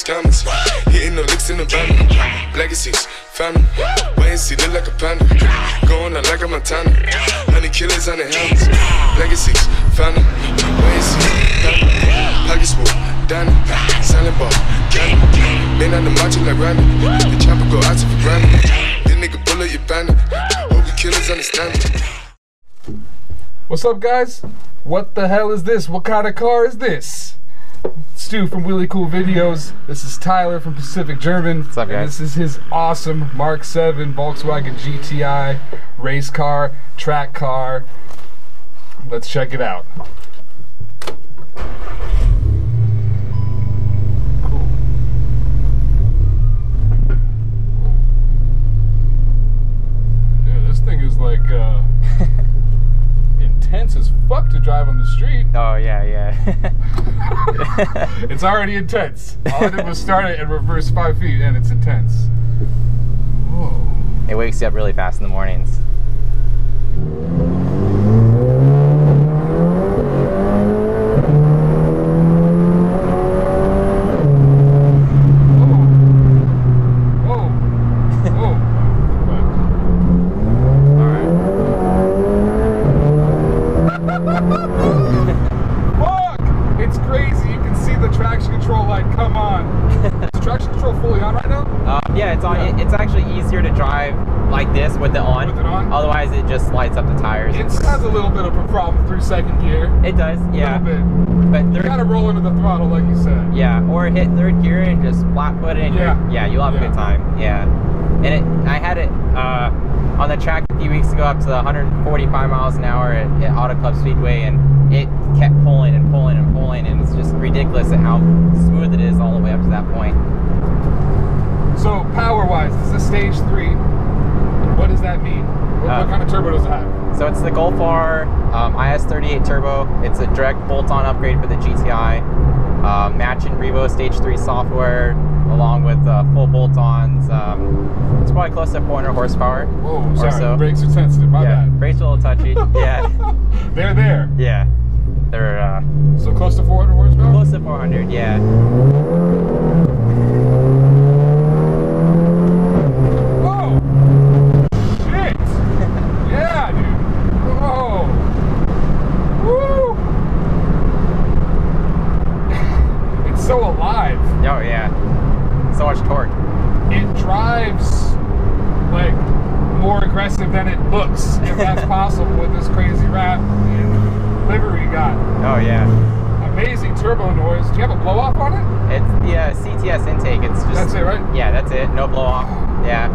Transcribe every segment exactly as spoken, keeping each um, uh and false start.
scammers. Hitting no licks in the van. Legacies, family. Wait and see, look like a panda. Going out like a Montana. Honey killers on the helmets. Legacies, family. Wait and see, family. Pockets full, Danny. Silent ball, candy. Been on the macho like Randy. The chopper go out to for granted. This nigga bullet your bandit. Hope the killers understand it. What's up, guys? What the hell is this? What kind of car is this? Stu from Really Cool Videos. This is Tyler from Pacific German. What's up, guys? And this is his awesome Mark seven Volkswagen G T I race car, track car. Let's check it out. Cool. Yeah, this thing is like uh intense as fuck to drive on the street. Oh yeah, yeah. It's already intense. All I did was start it and reverse five feet, and it's intense. Whoa. It wakes you up really fast in the mornings. Yeah, it's on. Yeah. It, it's actually easier to drive like this with it on. With it on? Otherwise, it just lights up the tires. It has a little bit of a problem through second gear. It does, yeah. A little bit. But third, you gotta roll into the throttle, like you said. Yeah, or hit third gear and just flat foot it. And yeah. Yeah, you'll have yeah. a good time. Yeah. And it, I had it uh, on the track a few weeks ago up to one hundred forty-five miles an hour at, at Auto Club Speedway, and it kept pulling and pulling and pulling, and it's just ridiculous at how smooth it is all the way up to that point. So power-wise, this is a stage three. What does that mean? What, uh, what kind of turbo does it have? So it's the Golf R um, I S thirty-eight turbo. It's a direct bolt-on upgrade for the G T I, uh, matching Revo stage three software, along with uh, full bolt-ons. Um, it's probably close to four hundred horsepower. Whoa, sorry, so. The brakes are sensitive. My yeah, bad. Brakes are a little touchy. Yeah. They're there. Yeah. They're uh, so close to four hundred horsepower. Close to four hundred. Yeah. So alive. Oh yeah, so much torque. It drives like more aggressive than it looks, if that's possible, with this crazy wrap and livery got. Oh yeah. Amazing turbo noise. Do you have a blow off on it? It's the uh, C T S intake. It's just. That's it, right? Yeah, that's it. No blow off. Yeah.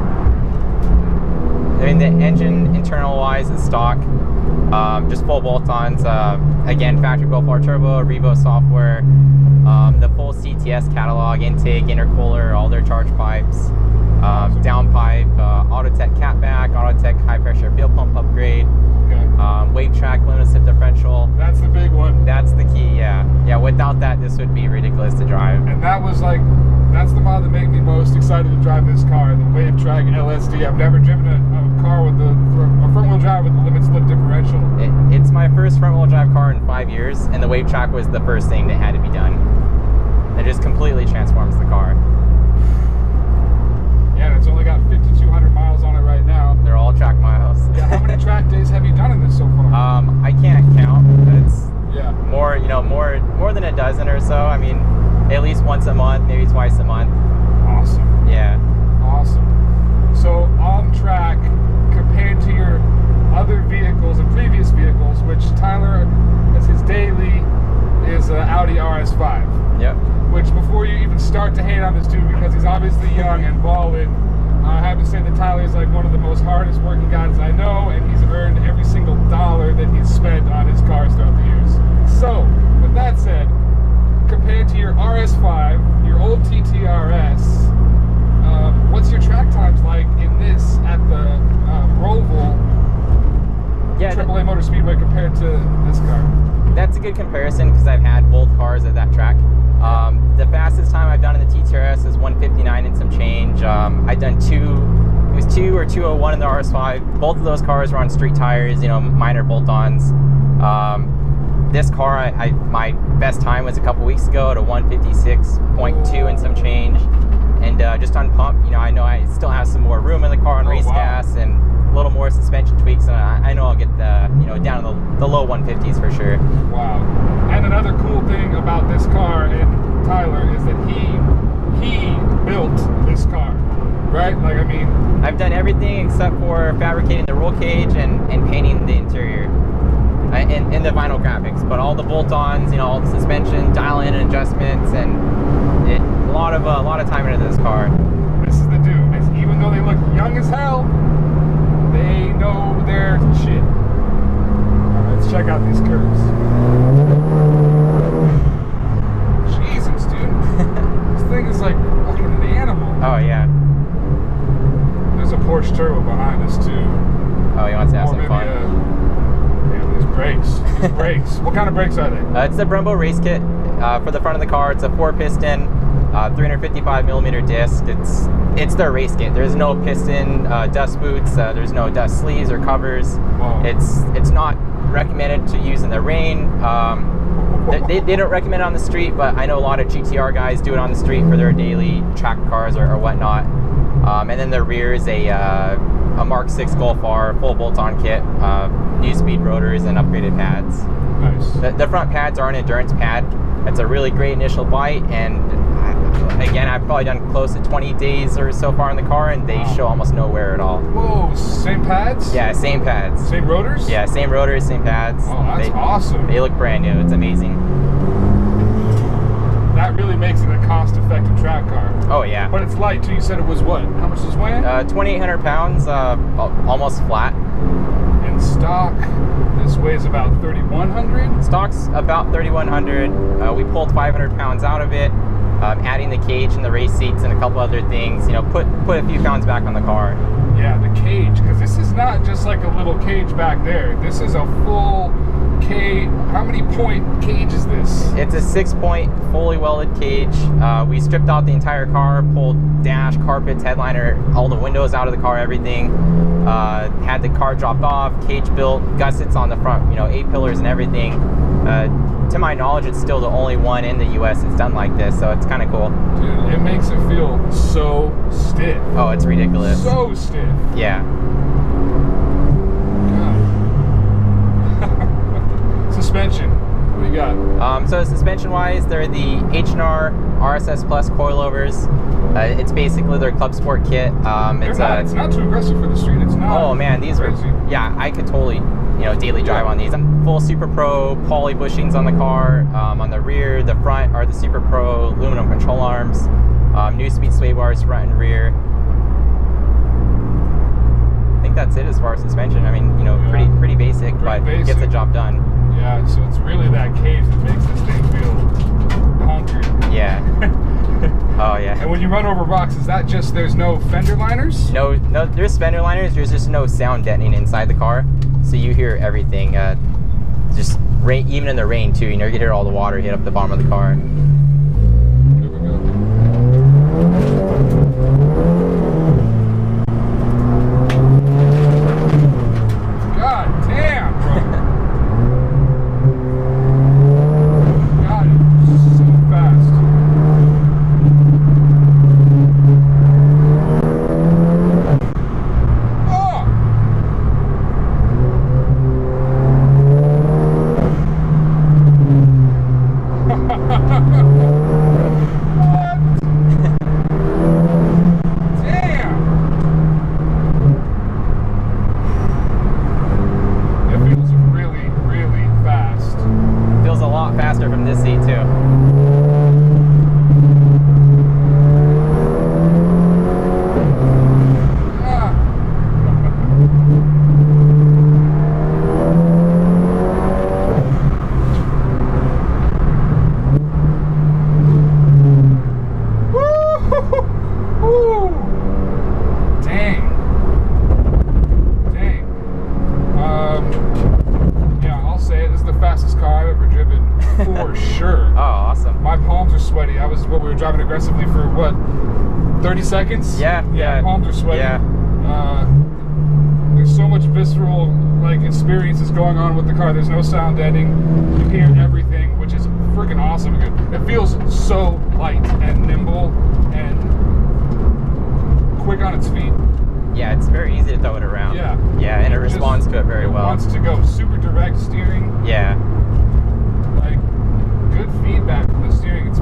I mean, the engine internal wise is stock. Um, just full bolt-ons. Uh, again, factory Golf R turbo, Revo software. Um, the full C T S catalog, intake, intercooler, all their charge pipes, um, downpipe, uh, Autotech catback, Autotech high pressure fuel pump upgrade, okay. um, wave track limited slip differential. That's the big one. That's the key, yeah. Yeah, without that, this would be ridiculous to drive. And that was like, that's the mod that made me most excited to drive this car, the wave track L S D. I've never driven a, a car with the, a front wheel drive with the limit slip differential. It, it's my first front wheel drive car in five years, and the wave track was the first thing that had to be done. It just completely transforms the car. Yeah, and it's only got fifty-two hundred miles on it right now. They're all track miles. Yeah, how many track days have you done in this so far? Um, I can't count, but it's yeah. more, you know, more more than a dozen or so. I mean, at least once a month, maybe twice a month. Awesome. Yeah. Awesome. So on track, compared to your other vehicles and previous vehicles, which Tyler, as his daily, is an Audi R S five. Yep. Which, before you even start to hate on this dude, because he's obviously young and balling, I have to say that Tyler is like one of the most hardest working guys I know, and he's earned every single dollar that he's spent on his cars throughout the years. So, with that said, compared to your R S five, your old T T R S, um, what's your track times like in this at the um, Roval yeah, triple A Motor Speedway compared to this car? That's a good comparison because I've had both cars at that track. Um, the fastest time I've done in the T T R S is one fifty-nine and some change. Um, I've done two, it was two or two oh one in the R S five. Both of those cars were on street tires, you know, minor bolt-ons. Um, this car, I, I my best time was a couple weeks ago at a one fifty-six point two and some change. And uh, just on pump, you know, I know I still have some more room in the car on Oh, race wow. gas and a little more suspension tweaks, and I, I know I'll get the, you know, down to the, the low one fifties for sure. Wow. And another cool thing about this car and Tyler is that he he built this car, right? Like, I mean, I've done everything except for fabricating the roll cage and, and painting the interior uh, and, and the vinyl graphics, but all the bolt-ons, you know, all the suspension, dial-in adjustments, and it, a lot of uh, a lot of time into this car. this is the dude. It's, even though they look young as hell, they know their shit. All right, let's check out these curves. Jesus, dude. This thing is like fucking an animal. Oh yeah. There's a Porsche Turbo behind us too. Oh, you want to have Or some maybe fun? a, yeah, these brakes. These brakes. What kind of brakes are they? Uh, it's the Brembo race kit uh, for the front of the car. It's a four-piston, uh, three fifty-five millimeter disc. It's it's their race kit. There's no piston, uh, dust boots. Uh, there's no dust sleeves or covers. Whoa. It's it's not recommended to use in the rain. Um, they, they, they don't recommend it on the street, but I know a lot of G T R guys do it on the street for their daily track cars or, or whatnot. Um, and then the rear is a uh, a Mark six Golf R full bolt-on kit, uh, new speed rotors and upgraded pads. Nice. The, the front pads are an endurance pad. It's a really great initial bite, and I, again, I've probably done close to twenty days or so far in the car, and they Wow. show almost no wear at all. Whoa, same pads? Yeah, same pads. Same rotors? Yeah, same rotors, same pads. Oh, that's they, awesome. They look brand new. It's amazing. That really makes it a cost-effective track car. Oh yeah. But it's light too. You said it was what? How much is it weighing? Uh, twenty-eight hundred pounds, uh, al- almost flat. In stock, this weighs about thirty-one hundred. Stock's about thirty-one hundred. Uh, we pulled five hundred pounds out of it, um, adding the cage and the race seats and a couple other things. You know, put put a few pounds back on the car. Yeah, the cage, because this is not just like a little cage back there. This is a full cage. How many point cage is this? It's a six-point, fully welded cage. Uh, we stripped out the entire car, pulled dash, carpets, headliner, all the windows out of the car, everything. Uh, had the car dropped off, cage built, gussets on the front, you know, eight pillars and everything. Uh, to my knowledge, it's still the only one in the U S that's done like this, so it's kind of cool. Dude, it makes it feel so stiff. Oh, it's ridiculous. So stiff. Yeah. God. Suspension. What do you got? Um, so suspension-wise, they're the H and R R S S Plus coilovers. Uh, it's basically their Club Sport kit. Um, They're it's not, a, it's not too aggressive for the street. It's not. Oh man, these are, crazy. yeah, I could totally, you know, daily drive Yeah. on these. I'm full Super Pro poly bushings on the car. Um, on the rear, the front are the Super Pro aluminum control arms. Um, new speed sway bars front and rear. I think that's it as far as suspension. I mean, you know, Yeah. pretty pretty basic, Pretty but basic. gets the job done. Yeah, so it's really that cage that makes this thing feel honky. Yeah. Oh yeah. And when you run over rocks, is that just there's no fender liners? No, no, there's fender liners. There's just no sound deadening inside the car, so you hear everything. Uh, just rain, even in the rain too. You know, you can hear all the water hit up the bottom of the car. Here we go. God damn, bro. God, it's so fast. Feels a lot faster from this seat too. For sure. Oh, awesome. My palms are sweaty. I was what we were driving aggressively for what, thirty seconds? Yeah, Yeah, yeah. palms are sweaty. Yeah. Uh, there's so much much visceral like experience is going on with the car. There's no sound deadening. You hear everything, which is freaking awesome. It feels so light and nimble and quick on its feet. Yeah, it's very easy to throw it around. Yeah. Yeah, and it responds Just, to it very it well. It wants to go super direct steering. Yeah. Like, good feedback from the steering. It's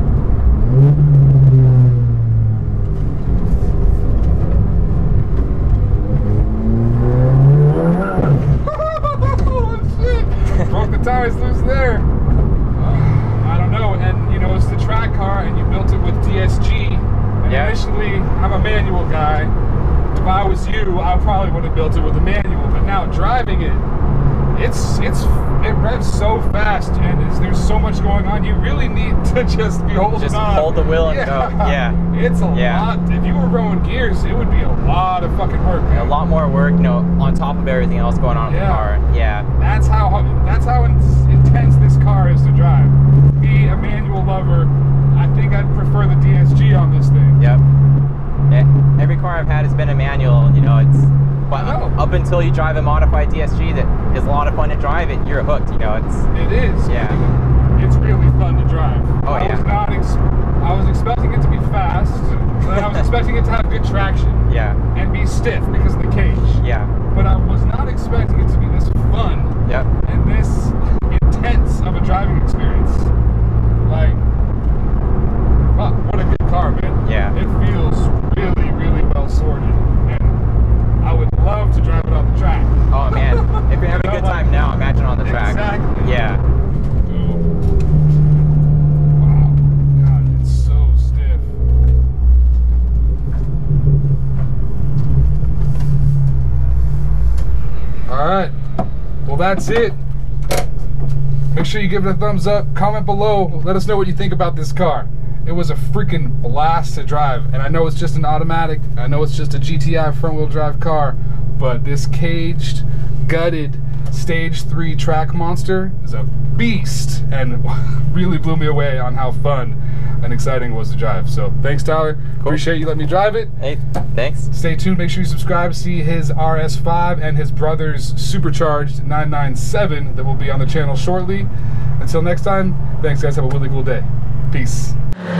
broke the tires loose there. Uh, I don't know, and you know, it's the track car, and you built it with D S G. And yeah. initially, I'm a manual guy. If I was you, I probably would have built it with a manual. But now driving it, it's it's it revs so fast, and it's, there's so much going on. You really need to just be holding just on. hold the wheel and yeah. go. Yeah. It's a yeah. lot. If you were rolling gears, it would be a lot of fucking work. Man. A lot more work, you know, on top of everything else going on in yeah. the car. Yeah. That's how that's how intense this car is to drive. Be a manual lover, I think I'd prefer the D S G on this thing. Yep. Yeah. Every car I've had has been a manual. You know, it's but up until you drive a modified D S G that is a lot of fun to drive it, you're hooked. You know, it's it is. Yeah. It's really fun to drive. Oh I yeah. Was not ex I was expecting it to be fast, but I was expecting it to have good traction. Yeah. And be stiff because of the cage. Yeah. But I was not expecting it to be this fun. Yep. And this intense of a driving experience. Like, fuck, what a good car, man. Yeah. It feels really, really well sorted. And I would love to drive it on the track. Oh man, if you're having a good time now, imagine on the track. Exactly. Yeah. Wow. God, it's so stiff. Alright. Well, that's it. Make sure you give it a thumbs up, comment below, let us know what you think about this car. It was a freaking blast to drive, and I know it's just an automatic, I know it's just a G T I front-wheel drive car, but this caged, gutted, stage three track monster is a beast, and really blew me away on how fun and exciting it was to drive. So thanks, Tyler. Cool. Appreciate you letting me drive it. Hey, thanks. Stay tuned. Make sure you subscribe. See his R S five and his brother's supercharged nine ninety-seven that will be on the channel shortly. Until next time, thanks guys. Have a really cool day. Peace.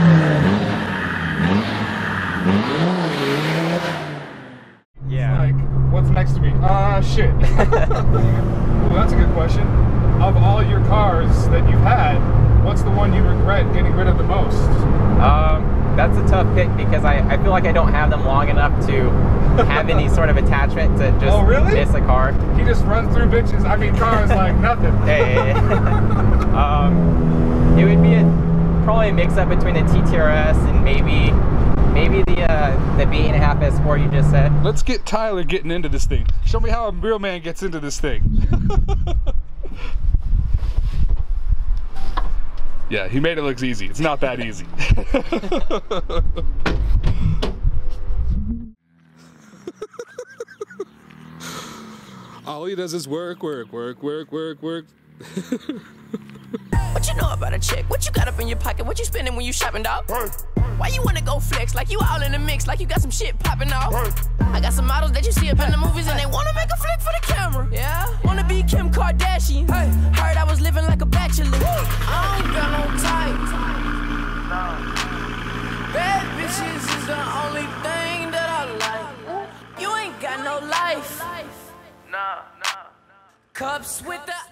Yeah. Like, what's next to me? Ah, uh, shit. Well, that's a good question. Of all your cars that you've had, what's the one you regret getting rid of the most? Um, that's a tough pick because I, I feel like I don't have them long enough to have any sort of attachment to just oh, really? miss a car. He just runs through bitches. I mean, cars like nothing. Hey. um, it would be a, probably a mix-up between the T T R S and maybe maybe the uh, the B eight and a half S four you just said. Let's get Tyler getting into this thing. Show me how a real man gets into this thing. Yeah, he made it look easy. It's not that easy. All he does is work, work, work, work, work, work. What you know about a chick? What you got up in your pocket? What you spending when you shopping, dog? Why you wanna go flex? Like you all in the mix, like you got some shit popping off. I got some models that you see up in the movies and they wanna make a flick for the camera. Yeah, wanna be Kim Kardashian. Hey, heard I was living like a bachelor. I don't got no type. Bad bitches is the only thing that I like. You ain't got no life. Nah, nah, nah. Cups with the